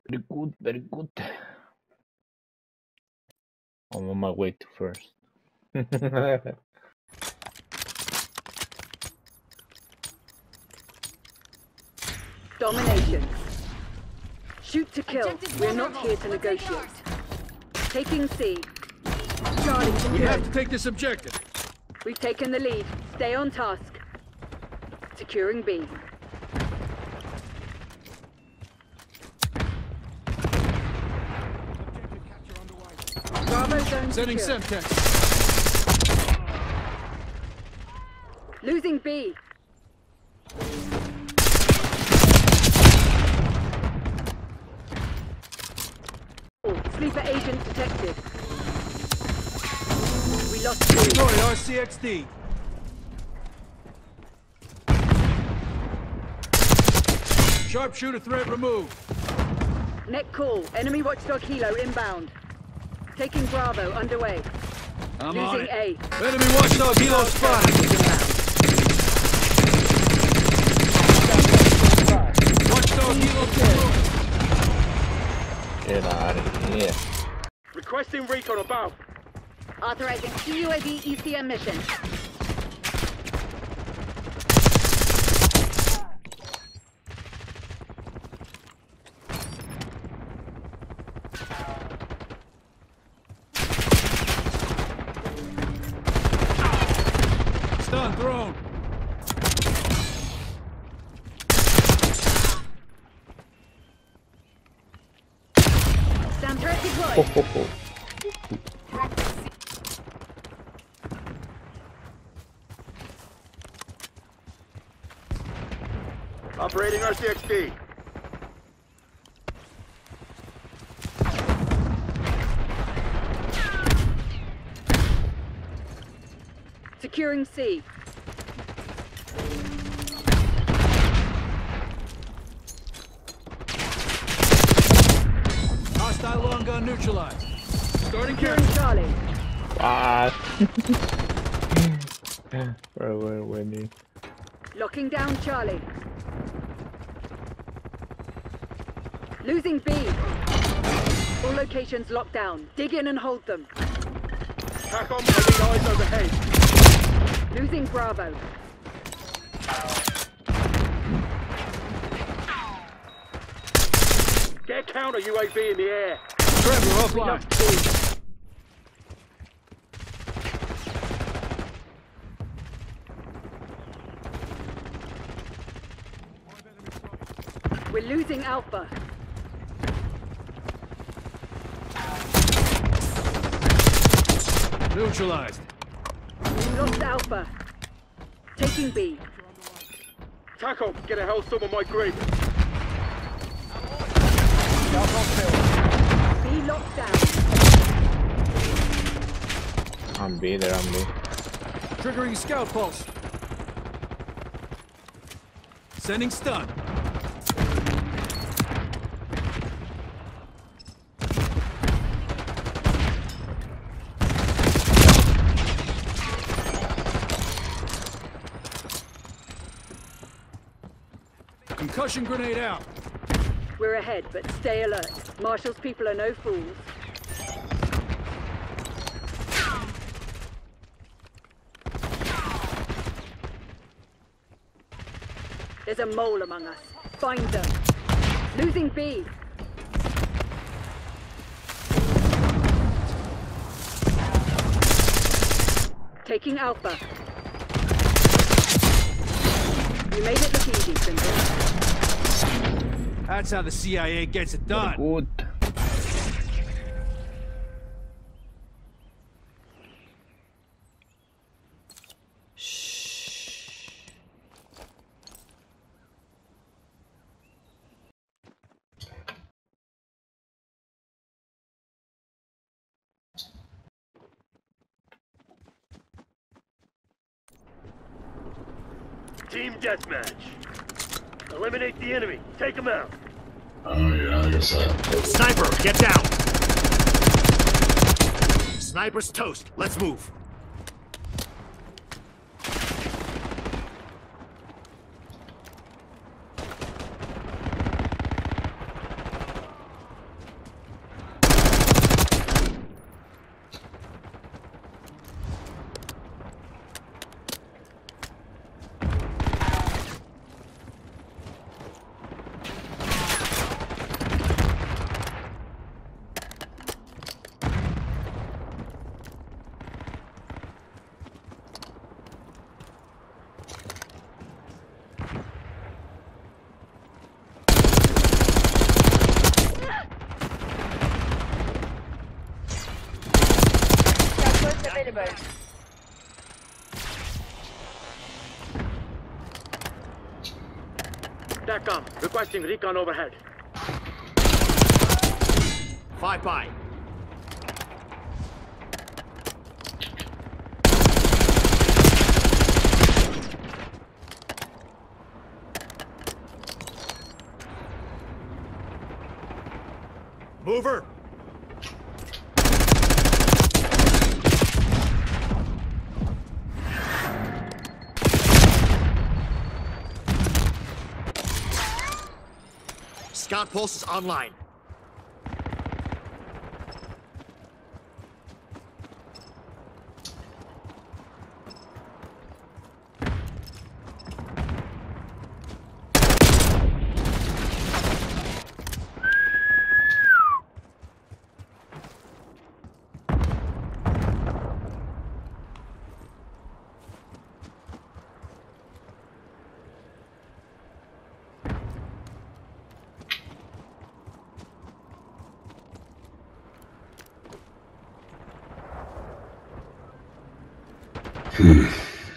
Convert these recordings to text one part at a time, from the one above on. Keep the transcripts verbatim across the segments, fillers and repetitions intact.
Very good, very good. I'm on my way to first. Domination. Shoot to kill. We're not here to negotiate. Taking C. Charlie, we have to take this objective. We've taken the lead. Stay on task. Securing B. Bravo zone Sending secure. Semtex. Losing B. Sleeper agent detected. We lost B. Destroy R C X D. Sharpshooter threat removed. Net call. Enemy watchdog helo inbound. Taking Bravo underway. I'm Losing on it. A. Enemy watchdog helo spotted. Watchdog helo destroyed. Get out of here. Requesting recon above. Authorizing C U A V E C M mission. Stun thrown. Sound turret deployed. Ho, ho, ho. Operating R C X D. Securing C. Hostile long gun neutralized. Starting Securing carry. Charlie. What? Where, where, where me? Locking down Charlie. Losing B. All locations locked down. Dig in and hold them. Tack on, I need eyes overhead. Losing Bravo. Get counter U A V in the air. Trevor We offline. lost B. We're losing Alpha. Neutralized. We lost Alpha. Taking B. Tack on, get a hellstorm on my grid. B locked down. I'm B, there, I'm B. Triggering scout pulse. Sending stun. Concussion grenade out. We're ahead, but stay alert. Marshall's people are no fools. There's a mole among us. Find them. Losing B. Taking Alpha. You made it look easy, Simple. That's how the C I A gets it done. Good. Team deathmatch. Eliminate the enemy. Take them out. Oh yeah, I guess that. Sniper, get down! Sniper's toast. Let's move. Bravo. TACCOM, requesting recon overhead. Five by. Mover. Scout pulse is online. Hmm.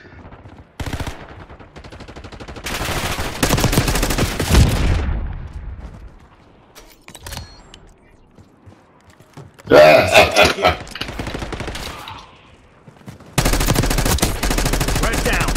Red down.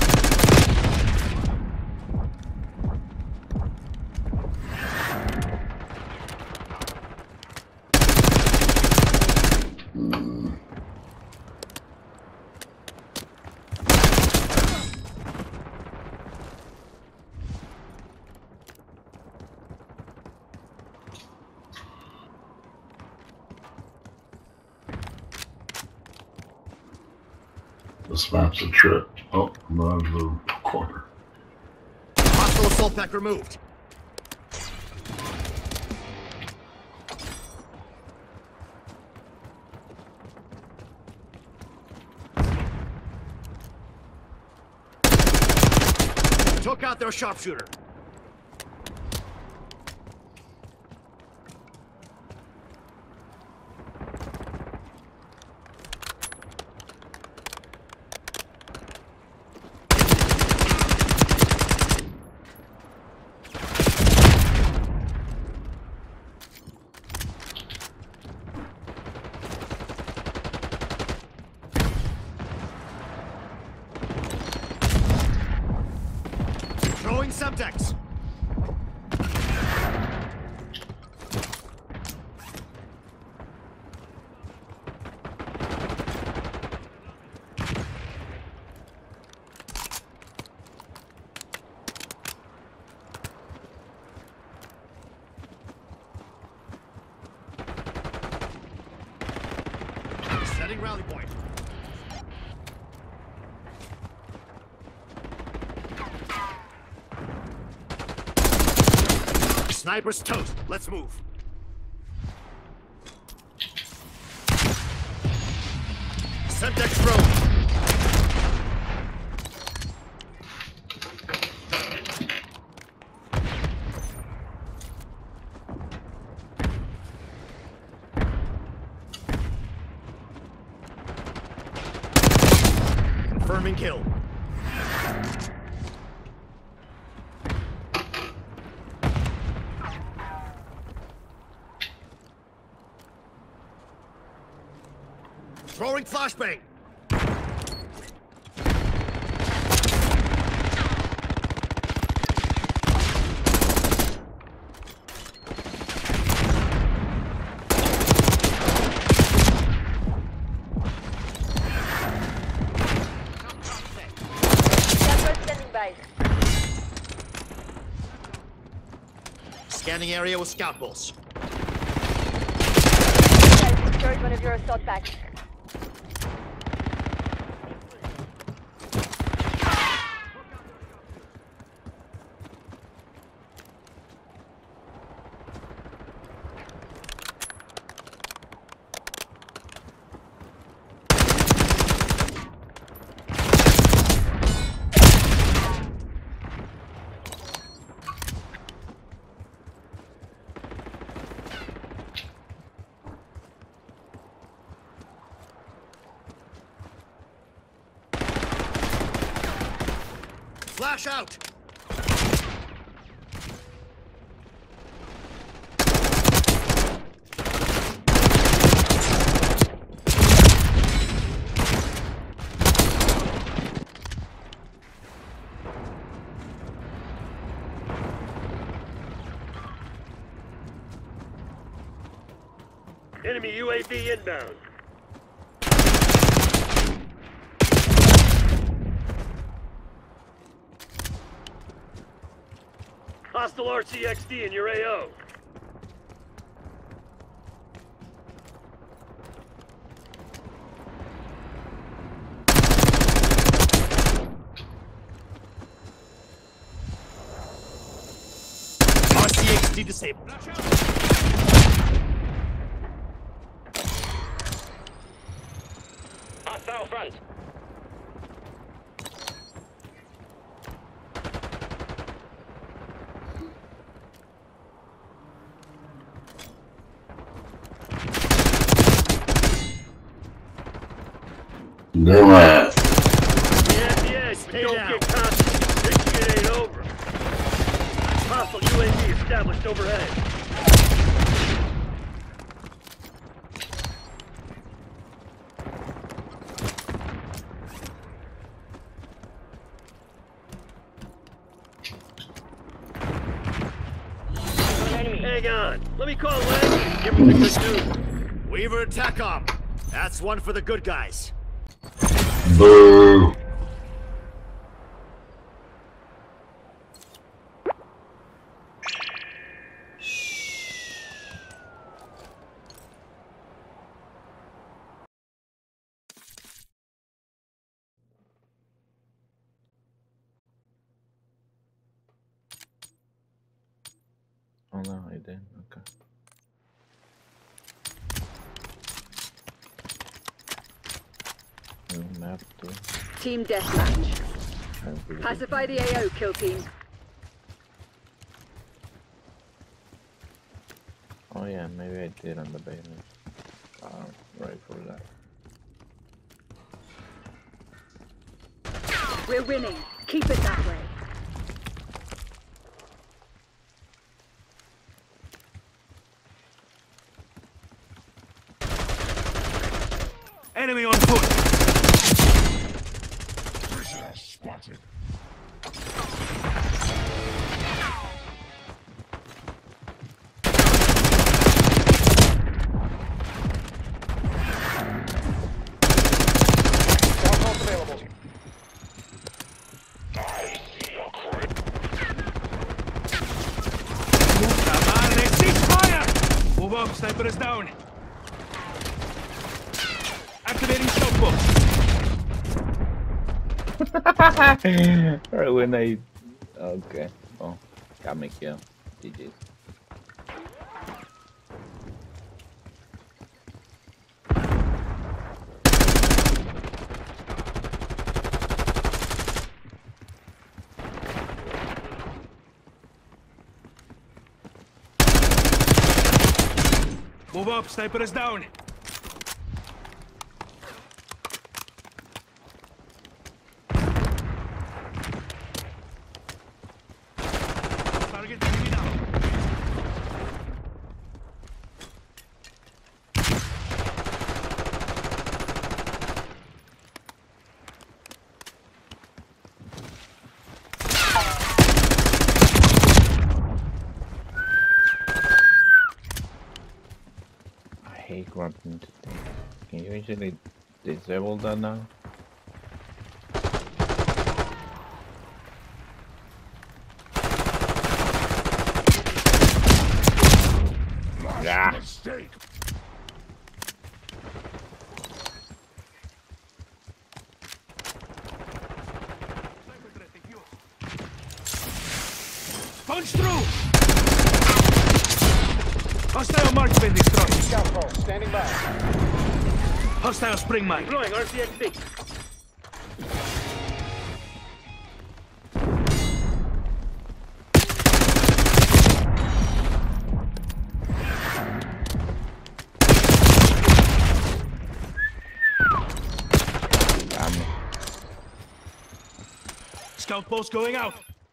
This map's a trip. Oh, I'm out of the corner. Hostile assault pack removed. Took out their sharpshooter. Throwing Semtex. Setting rally point. Sniper's toast. Let's move. Semtex thrown. Confirming kill. Throwing flashbang. Standing by. Scanning area with scout pulse. Destroyed one of your assault packs. Flash out! Enemy U A V inbound. Hostile R C X D in your A O. R C X D disabled. Hostile front. Damn right. Yeah, yeah, Stay don't down. get cocky. This shit ain't over. Hostile U A V established overhead. Hang on. Let me call Len and give him the good news. Weaver and TACOM. That's one for the good guys. Boo. Oh no, I didn't. Okay. No map too. Team deathmatch. I really Pacify the A O, kill team. Oh yeah, maybe I did on the basement. Uh, right for that. We're winning. Keep it that way. Enemy on foot. Spotted. Move up, sniper is down. Activating scout box. Right when I... Okay. Oh, got me kill. G G's. Move up, sniper is down. Target enemy now. I hate grabbing to things. Can you usually disable that now? Yeah. Mistake. Punch through! Hostile marksman destroyed. Scout call, standing by. Hostile spring mine. Deploying R C X D. Scout post going out.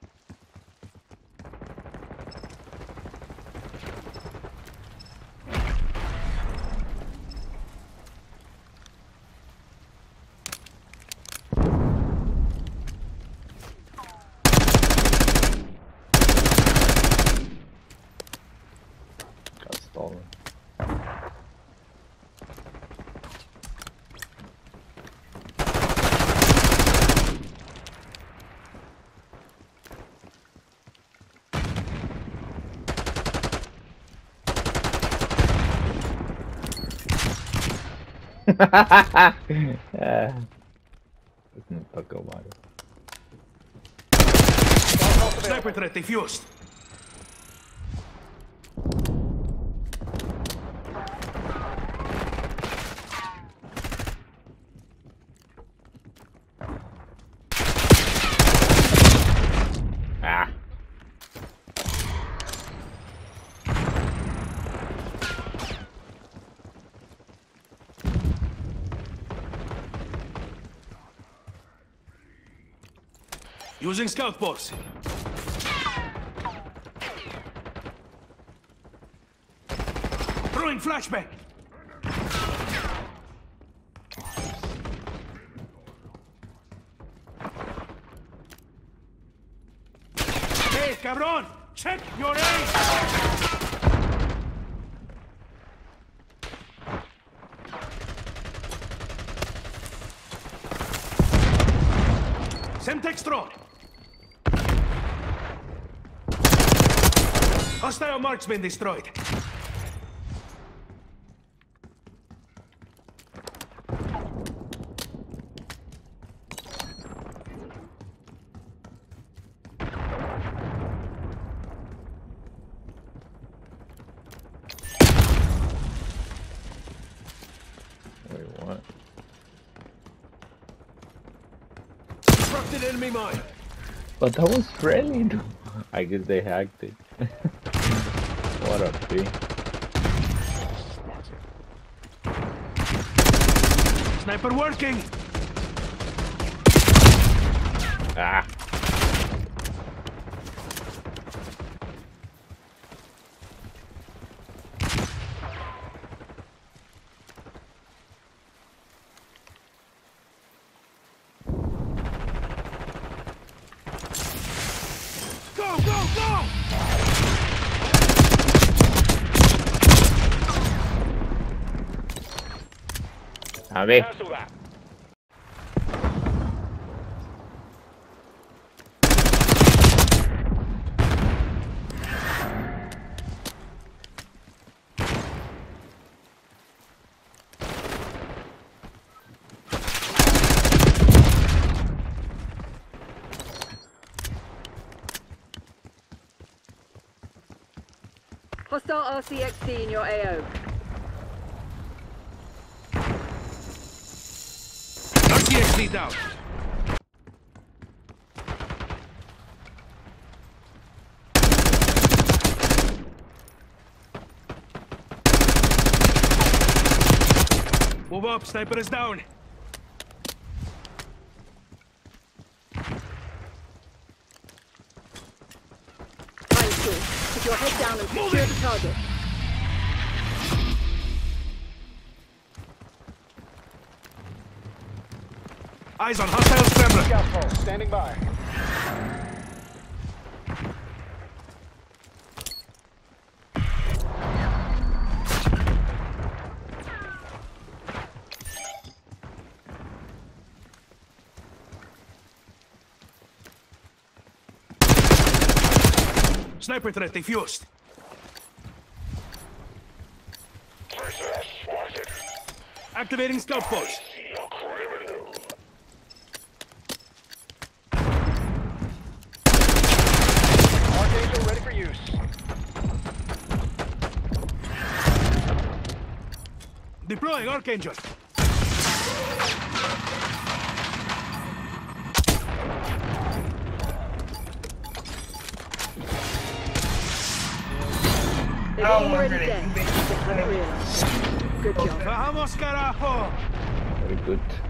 Got stolen. Ah. Não tocou o Mario. Sniper threat defused. Ah. Using scout post. Throwing flashbang. Hey, cabron! Check your aim! Semtex thrown. Hostile marksman destroyed. Wait, what? Disrupted enemy mine. But that was friendly, dude. I guess they hacked it. What a thing. Sniper working. Ah. Go, go, go! A ver. Cancel that. Hostile R C X D in your A O. R C X D down. Move up, sniper is down. Fine, cool. Put your head down and secure the target. Eyes on hostile scrambler. Scout post, standing by. Sniper threat defused. Activating scout post. Archangel ready for use. Deploying Archangel. They're already dead. Good job. Vamos, carajo! Very good.